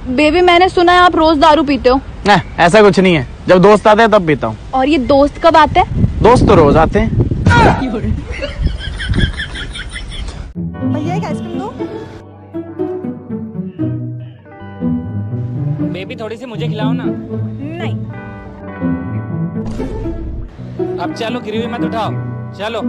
Baby मैंने सुना है आप रोज दारू पीते हो। नहीं, ऐसा कुछ नहीं है, जब दोस्त आते हैं तब पीता हूँ। और ये दोस्त कब आते हैं? दोस्त तो रोज आते हैं। भैया एक आइसक्रीम दो। बेबी थोड़ी सी मुझे खिलाओ ना। नहीं। अब चलो, गिरी हुई मत उठाओ, चलो।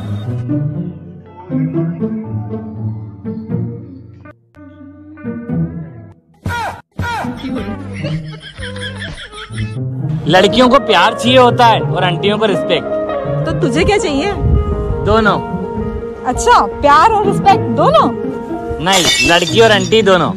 लड़कियों को प्यार चाहिए होता है और आंटियों को रिस्पेक्ट। तो तुझे क्या चाहिए? दोनों। अच्छा, प्यार और रिस्पेक्ट दोनों? नहीं, लड़की और आंटी दोनों।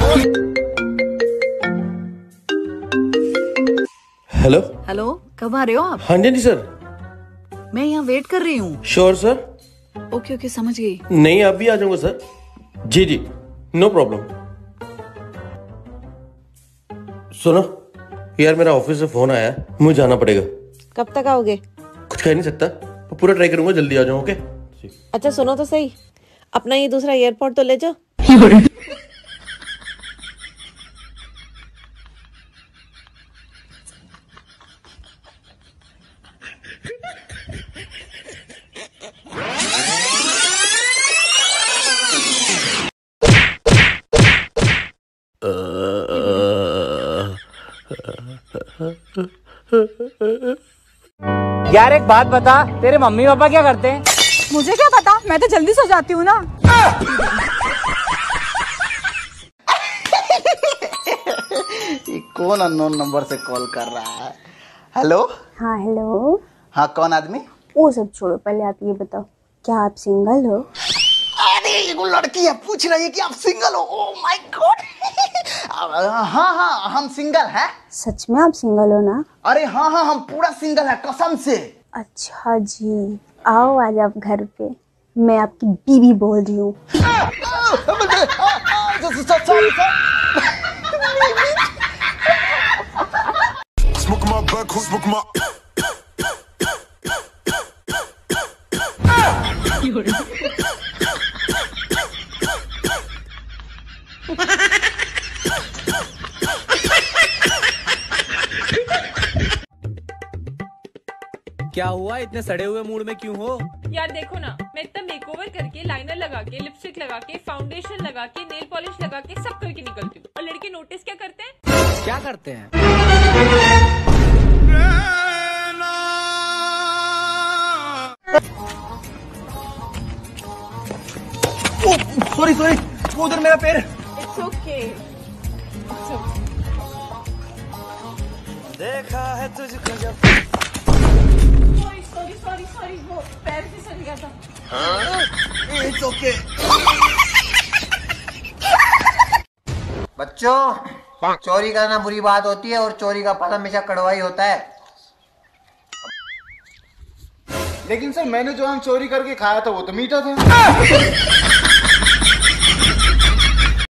हेलो हेलो, कब आ रहे हो आप? हाँ जी सर। मैं यहाँ वेट कर रही हूँ। Sure sir. ओके ओके, समझ गई। नहीं, आप भी आ जाऊंगा सर। जी जी, नो प्रॉब्लम। सुनो यार, मेरा ऑफिस से फोन आया, मुझे जाना पड़ेगा। कब तक आओगे? कुछ कह नहीं सकता, पूरा ट्राई करूंगा जल्दी आ जाऊं। ओके। अच्छा सुनो तो सही, अपना ये दूसरा एयरपोर्ट तो ले जाओ। यार एक बात बता, तेरे मम्मी पापा क्या करते हैं? मुझे क्या पता, मैं तो जल्दी सो जाती हूँ ना। ये कौन अननोन नंबर से कॉल कर रहा है? हेलो। हाँ हेलो। हाँ, कौन आदमी? वो सब छोड़ो, पहले आप ये बताओ, क्या आप सिंगल हो? अरे वो लड़की है, पूछ रही है कि आप सिंगल हो। Oh my God. हाँ हाँ, हम सिंगल हैं। सच में आप सिंगल हो ना? अरे हाँ हाँ, हम पूरा सिंगल है, कसम से। अच्छा जी, आओ आज आप घर पे, मैं आपकी बीवी बोल रही हूँ। क्या हुआ, इतने सड़े हुए मूड में क्यों हो? यार देखो ना, मैं इतना मेकओवर करके, लाइनर लगा के, लिपस्टिक लगा के, फाउंडेशन लगा के, नेल पॉलिश लगा के सब करके निकलती हूँ, और लड़के नोटिस क्या करते हैं? क्या करते हैं? सॉरी सॉरी, वो उधर मेरा पैर। It's okay. देखा है तुझको जब। सॉरी, वो पैर फिसल गया था। It's okay. बच्चों, चोरी करना बुरी बात होती है और चोरी का फल हमेशा कड़वा ही होता है। लेकिन सर, मैंने जो हम चोरी करके खाया था वो तो मीठा था।